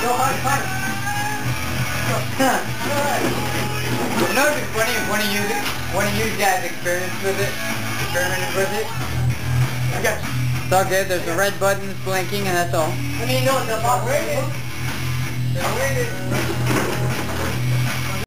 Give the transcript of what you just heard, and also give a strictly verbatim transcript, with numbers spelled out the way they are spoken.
go hard, hard. You know, it's funny if one of you, one of you guys experienced with it, experimented with it. I got you. It's all good. There's the red buttons blinking, and that's all. I mean, no, the box. Where is it? Where is it?